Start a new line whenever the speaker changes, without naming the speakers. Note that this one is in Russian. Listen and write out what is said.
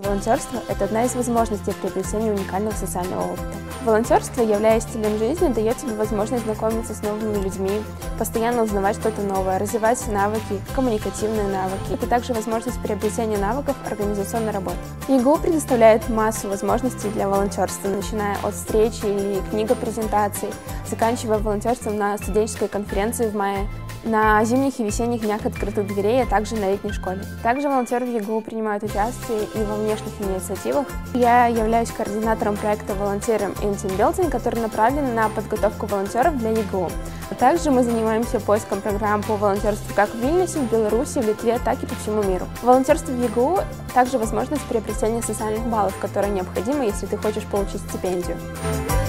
Волонтерство – это одна из возможностей приобретения уникального социального опыта. Волонтерство, являясь стилем жизни, дает тебе возможность знакомиться с новыми людьми, постоянно узнавать что-то новое, развивать навыки, коммуникативные навыки. Это также возможность приобретения навыков организационной работы. ЕГУ предоставляет массу возможностей для волонтерства, начиная от встречи или книго-презентаций, заканчивая волонтерством на студенческой конференции в мае, на зимних и весенних днях открытых дверей, а также на летней школе. Также волонтеры в ЕГУ принимают участие и во внешних инициативах. Я являюсь координатором проекта Volunteering in Team Building, который направлен на подготовку волонтеров для ЕГУ. А также мы занимаемся поиском программ по волонтерству как в Вильнюсе, в Беларуси, в Литве, так и по всему миру. Волонтерство в ЕГУ также возможность приобретения социальных баллов, которые необходимы, если ты хочешь получить стипендию.